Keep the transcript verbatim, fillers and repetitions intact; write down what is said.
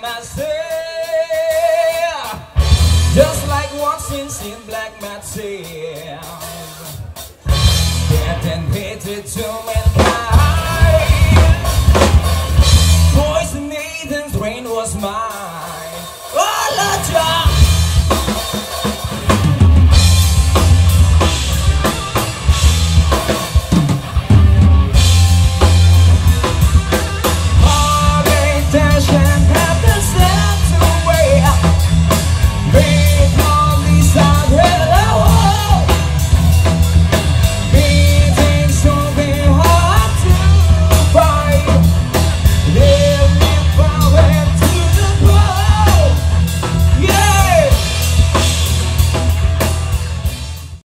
myself, just like what's in black myself. Getting hated to me.